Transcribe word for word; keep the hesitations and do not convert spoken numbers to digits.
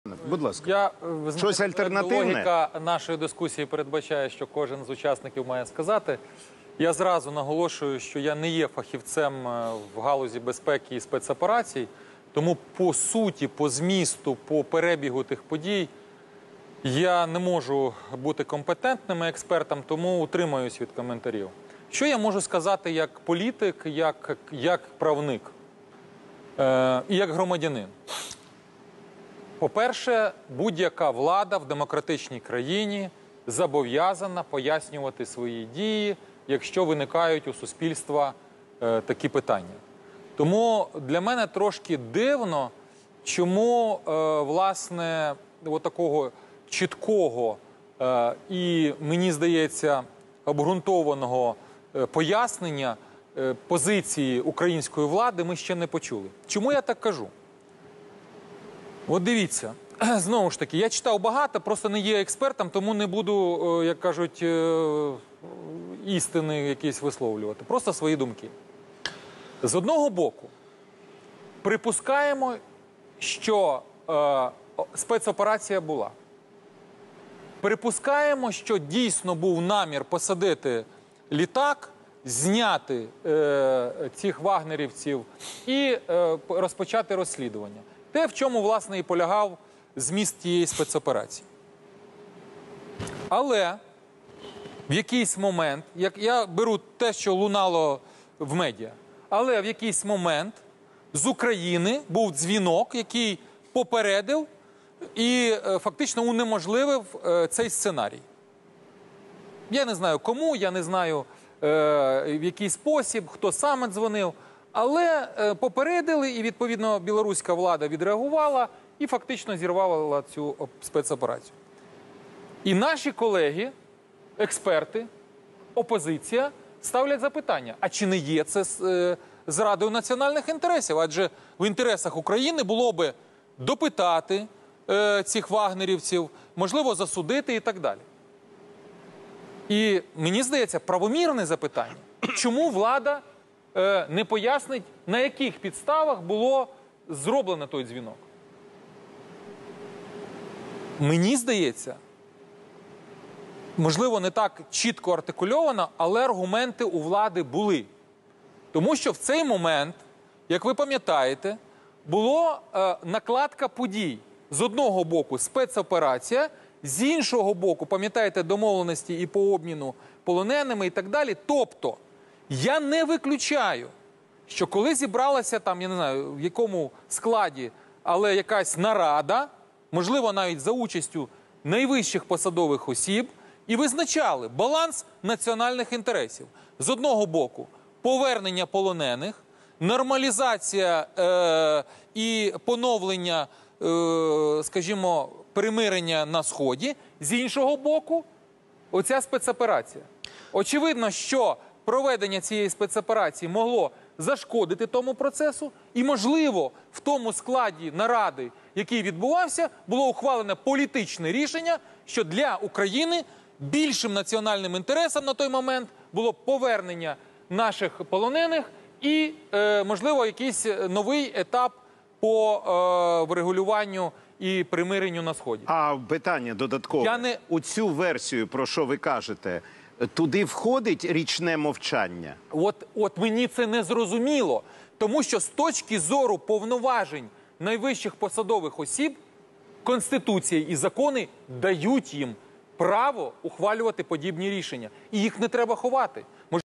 Будь ласка. Я, ви знаєте, Щось альтернативне? Логіка нашої дискусії передбачає, що кожен з учасників має сказати. Я зразу наголошую, що я не є фахівцем в галузі безпеки і спецоперацій, тому по суті, по змісту, по перебігу тих подій я не можу бути компетентним експертом, тому утримаюсь від коментарів. Що я можу сказати як політик, як, як правник е, і як громадянин? По-перше, будь-яка влада в демократичній країні зобов'язана пояснювати свої дії, якщо виникають у суспільства е, такі питання. Тому для мене трошки дивно, чому, е, власне, от такого чіткого е, і, мені здається, обґрунтованого е, пояснення е, позиції української влади ми ще не почули. Чому я так кажу? От дивіться, знову ж таки, я читав багато, просто не є експертом, тому не буду, як кажуть, істини якісь висловлювати. Просто свої думки. З одного боку, припускаємо, що е, спецоперація була. Припускаємо, що дійсно був намір посадити літак, зняти е, цих вагнерівців і е, розпочати розслідування. Те, в чому, власне, і полягав зміст тієї спецоперації. Але в якийсь момент, як я беру те, що лунало в медіа, але в якийсь момент з України був дзвінок, який попередив і е, фактично унеможливив е, цей сценарій. Я не знаю кому, я не знаю е, в який спосіб, хто саме дзвонив, але е, попередили, і, відповідно, білоруська влада відреагувала і фактично зірвала цю спецоперацію. І наші колеги, експерти, опозиція ставлять запитання, а чи не є це е, зрадою національних інтересів? Адже в інтересах України було би допитати е, цих вагнерівців, можливо, засудити і так далі. І, мені здається, правомірне запитання, чому влада е, не пояснить, на яких підставах було зроблено той дзвінок. Мені здається, можливо, не так чітко артикульовано, але аргументи у влади були. Тому що в цей момент, як ви пам'ятаєте, була е, накладка подій. З одного боку спецоперація, з іншого боку, пам'ятаєте, домовленості і по обміну полоненими і так далі. Тобто, я не виключаю, що коли зібралася там, я не знаю, в якому складі, але якась нарада, можливо, навіть за участю найвищих посадових осіб, і визначали баланс національних інтересів. З одного боку, повернення полонених, нормалізація е, і поновлення, е, скажімо, примирення на Сході, з іншого боку, оця спецоперація. Очевидно, що проведення цієї спецоперації могло зашкодити тому процесу, і, можливо, в тому складі наради, який відбувався, було ухвалене політичне рішення, що для України більшим національним інтересом на той момент було повернення наших полонених і, е, можливо, якийсь новий етап по е, врегулюванню і примиренню на Сході. А питання додаткове. Я не... У цю версію, про що ви кажете, туди входить річне мовчання? От, от мені це не зрозуміло, тому що з точки зору повноважень найвищих посадових осіб Конституція і закони дають їм право ухвалювати подібні рішення. І їх не треба ховати.